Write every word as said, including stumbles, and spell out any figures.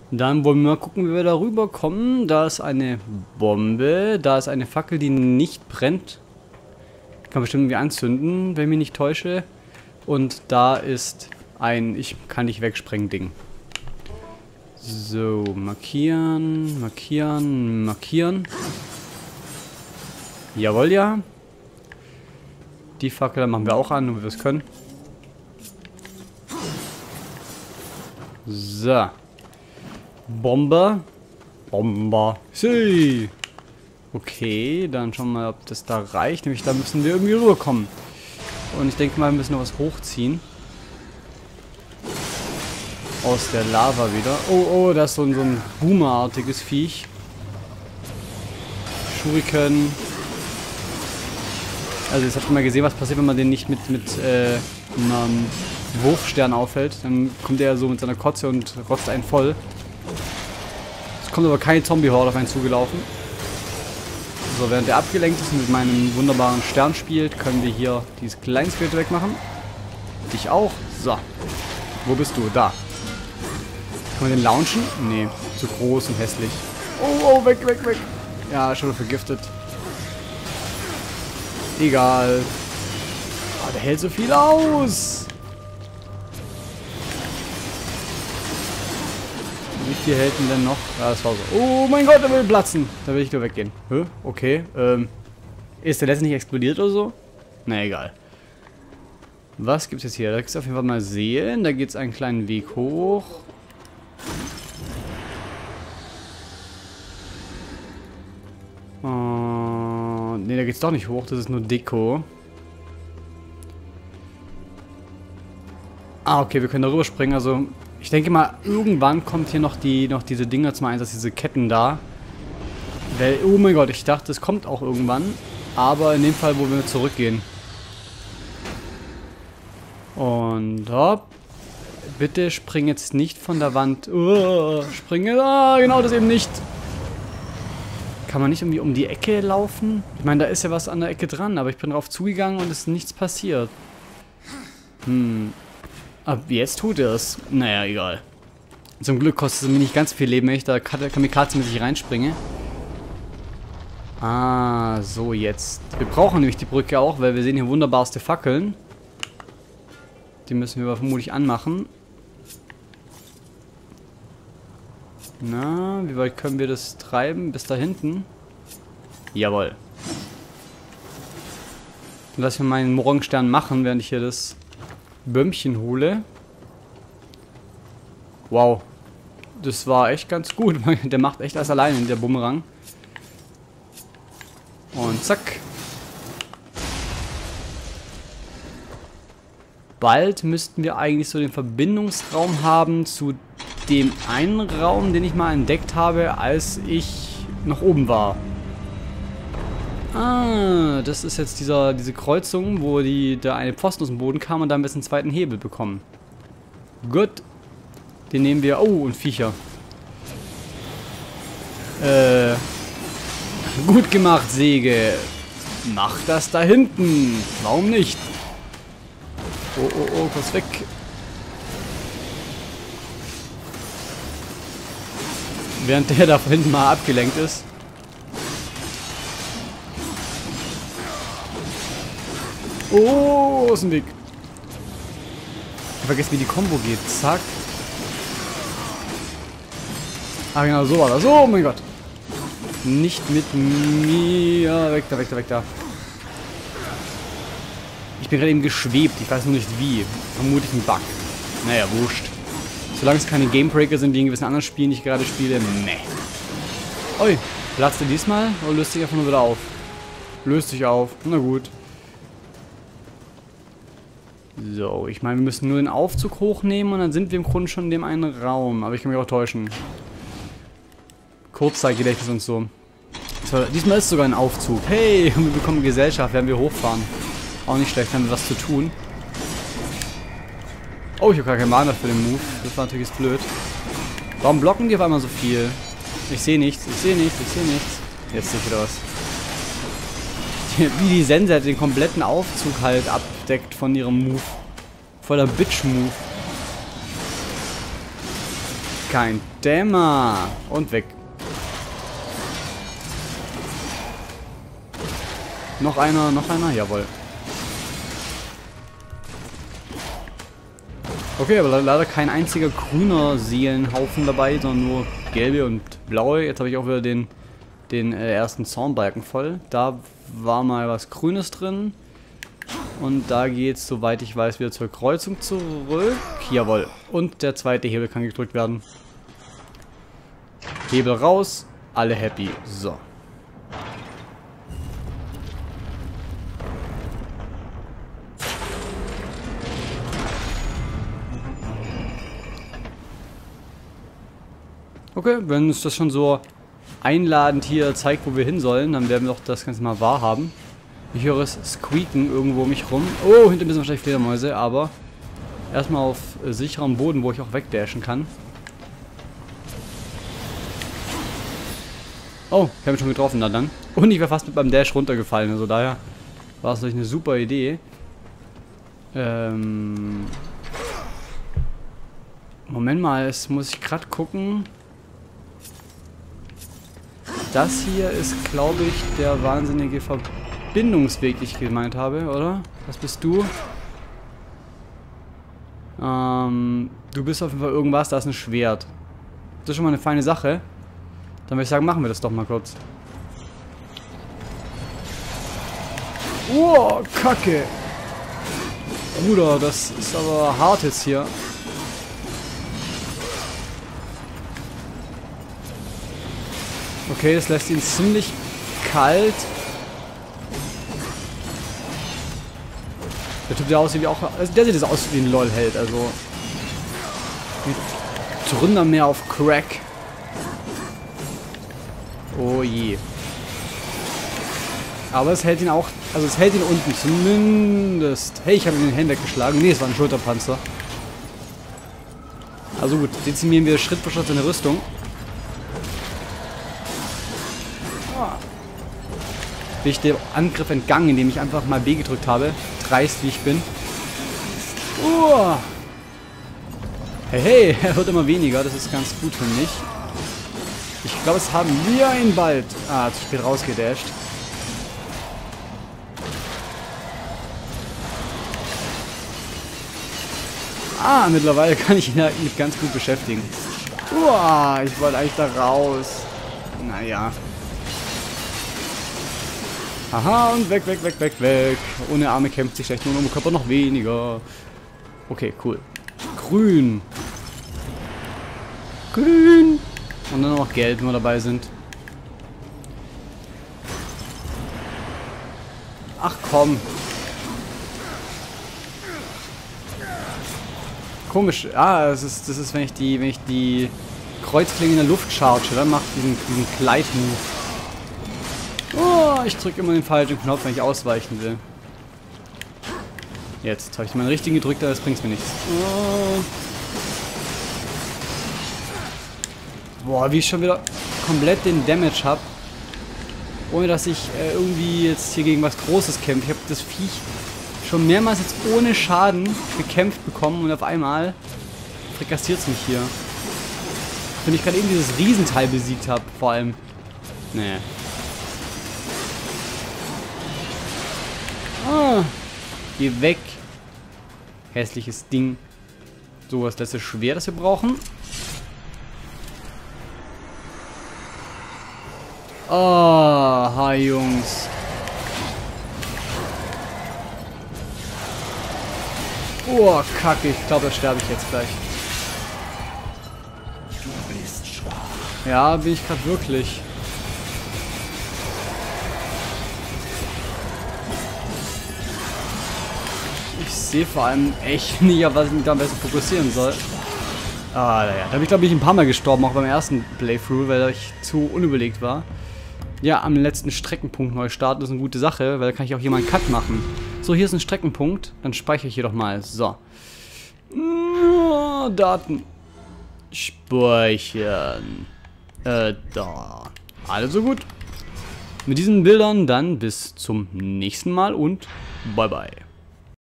Dann wollen wir mal gucken, wie wir da rüberkommen. Da ist eine Bombe. Da ist eine Fackel, die nicht brennt. Kann bestimmt irgendwie anzünden, wenn ich mich nicht täusche. Und da ist ein Ich kann nicht wegsprengen Ding. So, markieren, markieren, markieren. Jawohl, ja. Die Fackel machen wir auch an, nur wir es können. So. Bombe. Bomber. See. Okay, dann schauen wir mal, ob das da reicht. Nämlich da müssen wir irgendwie rüberkommen. Und ich denke mal, wir müssen noch was hochziehen. Aus der Lava wieder. Oh, oh, das ist so ein, so ein Boomerartiges Viech. Shuriken. Also jetzt habt ihr mal gesehen, was passiert, wenn man den nicht mit, mit äh, einem Wurfstern aufhält. Dann kommt er so mit seiner Kotze und rotzt einen voll. Es kommt aber keine Zombie-Horde auf einen zugelaufen. So, während er abgelenkt ist und mit meinem wunderbaren Stern spielt, können wir hier dieses kleine Skelett wegmachen. Dich auch. So. Wo bist du? Da. Kann man den launchen? Nee. Zu groß und hässlich. Oh, oh, weg, weg, weg. Ja, schon vergiftet. Egal. Oh, der hält so viel aus. Wie viel hält denn denn noch? Ja, das war so. Oh mein Gott, der will platzen. Da will ich nur weggehen. Hä? Okay. Ähm. Ist der letzte nicht explodiert oder so? Na, egal. Was gibt's jetzt hier? Da gibt es auf jeden Fall mal Seelen. Da geht es einen kleinen Weg hoch. Oh, ne, da geht's doch nicht hoch. Das ist nur Deko. Ah, okay, wir können darüber springen. Also, ich denke mal, irgendwann kommt hier noch die noch diese Dinger zum Einsatz, diese Ketten da. Weil, oh mein Gott, ich dachte, es kommt auch irgendwann. Aber in dem Fall, wo wir zurückgehen. Und hopp. Bitte spring jetzt nicht von der Wand. Oh, springe. Ah, genau das eben nicht. Kann man nicht irgendwie um die Ecke laufen? Ich meine, da ist ja was an der Ecke dran, aber ich bin drauf zugegangen und es ist nichts passiert. Hm. Ab jetzt tut er es. Naja, egal. Zum Glück kostet es mir nicht ganz viel Leben, wenn ich da kamikaze-mäßig reinspringe. Ah, so jetzt. Wir brauchen nämlich die Brücke auch, weil wir sehen hier wunderbarste Fackeln. Die müssen wir aber vermutlich anmachen. Na, wie weit können wir das treiben? Bis da hinten? Jawohl. Lass mir meinen Morgenstern machen, während ich hier das Bömmchen hole. Wow. Das war echt ganz gut. Der macht echt alles alleine, der Bumerang. Und zack. Bald müssten wir eigentlich so den Verbindungsraum haben zu dem einen Raum, den ich mal entdeckt habe, als ich noch oben war. Ah, das ist jetzt dieser, diese Kreuzung, wo die, der eine Pfosten aus dem Boden kam und dann ein bisschen einen zweiten Hebel bekommen. Gut. Den nehmen wir. Oh, und Viecher. Äh. Gut gemacht, Säge. Mach das da hinten. Warum nicht? Oh, oh, oh, kurz weg. Während der da hinten mal abgelenkt ist. Oh, aus dem Weg. Ich vergesse, wie die Kombo geht. Zack. Ah, genau, so war das. Oh mein Gott. Nicht mit mir. Weg da, weg da, weg da. Ich bin gerade eben geschwebt. Ich weiß nur nicht wie. Vermutlich ein Bug. Naja, wurscht. Solange es keine Gamebreaker sind, wie in gewissen anderen Spielen, die ich gerade spiele, meh. Ui, platzte diesmal oder löst sich einfach nur wieder auf? Löst sich auf. Na gut. So, ich meine, wir müssen nur den Aufzug hochnehmen und dann sind wir im Grunde schon in dem einen Raum. Aber ich kann mich auch täuschen. Kurzzeitgedächtnis und so. So, diesmal ist sogar ein Aufzug. Hey, wir bekommen Gesellschaft, werden wir hochfahren. Auch nicht schlecht, haben wir was zu tun. Oh, ich habe gar keinen Mana für den Move. Das war natürlich jetzt blöd. Warum blocken die auf einmal so viel? Ich sehe nichts, ich sehe nichts, ich sehe nichts. Jetzt sehe ich wieder was. Wie die Sense halt den kompletten Aufzug halt abdeckt von ihrem Move. Voller Bitch-Move. kein Thema. Und weg. Noch einer, noch einer, jawohl. Okay, aber leider kein einziger grüner Seelenhaufen dabei, sondern nur gelbe und blaue. Jetzt habe ich auch wieder den, den äh, ersten Zaunbalken voll. Da war mal was Grünes drin. Und da geht es, soweit ich weiß, wieder zur Kreuzung zurück. Jawohl. Und der zweite Hebel kann gedrückt werden. Hebel raus, alle happy. So. Okay, wenn uns das schon so einladend hier zeigt, wo wir hin sollen, dann werden wir doch das Ganze mal wahrhaben. Ich höre es squeaken irgendwo um mich rum. Oh, hinter mir sind wahrscheinlich Fledermäuse, aber erstmal auf äh, sicherem Boden, wo ich auch wegdashen kann. Oh, ich habe mich schon getroffen da dann. Und ich wäre fast mit beim Dash runtergefallen, also daher war es natürlich eine super Idee. Ähm... Moment mal, jetzt muss ich gerade gucken. Das hier ist, glaube ich, der wahnsinnige Verbindungsweg, den ich gemeint habe, oder? Was bist du? Ähm, du bist auf jeden Fall irgendwas, da ist ein Schwert. Das ist schon mal eine feine Sache. Dann würde ich sagen, machen wir das doch mal kurz. Oh, Kacke! Bruder, das ist aber hart jetzt hier. Okay, das lässt ihn ziemlich kalt. Der Typ, der aussieht wie auch... Also der sieht jetzt aus wie ein LOL-Held, also... Mit Tründermeer auf Crack. Oh je. Aber es hält ihn auch... Also es hält ihn unten zumindest... Hey, ich habe ihn in den Händen weggeschlagen. Nee, es war ein Schulterpanzer. Also gut, dezimieren wir Schritt für Schritt seine Rüstung. Bin ich dem Angriff entgangen, indem ich einfach mal B gedrückt habe. Dreist wie ich bin. Uh. Hey, hey, er wird immer weniger. Das ist ganz gut für mich. Ich glaube, es haben wir ihn bald. Ah, zu spät rausgedasht. Ah, mittlerweile kann ich ihn damit ganz gut beschäftigen. Uh, ich wollte eigentlich da raus. Naja. Aha, und weg, weg, weg, weg, weg. Ohne Arme kämpft sich schlecht, nur um Körper noch weniger. Okay, cool. Grün. Grün. Und dann noch gelb, wenn wir dabei sind. Ach komm. Komisch. Ah, das ist, das ist, wenn ich die, wenn ich die Kreuzklinge in der Luft charge, dann macht diesen, diesen Glide-Move. Oh, ich drücke immer den falschen Knopf, wenn ich ausweichen will. Jetzt habe ich meinen richtigen gedrückt, aber das bringt mir nichts. Oh. Boah, wie ich schon wieder komplett den Damage habe. Ohne dass ich äh, irgendwie jetzt hier gegen was Großes kämpfe. Ich habe das Viech schon mehrmals jetzt ohne Schaden gekämpft bekommen und auf einmal frikassiert es mich hier. Wenn ich gerade eben dieses Riesenteil besiegt habe, vor allem. Nee. Ah, geh weg. Hässliches Ding. So, was letzte Schwert, das wir brauchen. Oh, ha, Jungs. Oh, Kacke. Ich glaube, da sterbe ich jetzt gleich. Ja, bin ich gerade wirklich. Ich sehe vor allem echt nicht, auf was ich mich da am besten fokussieren soll. Ah, naja. Da bin ich, glaube ich, ein paar Mal gestorben, auch beim ersten Playthrough, weil ich zu unüberlegt war. Ja, am letzten Streckenpunkt neu starten ist eine gute Sache, weil da kann ich auch hier mal einen Cut machen. So, hier ist ein Streckenpunkt. Dann speichere ich hier doch mal. So. Daten. Speichern. Äh, da. Also gut. Mit diesen Bildern dann bis zum nächsten Mal und bye bye.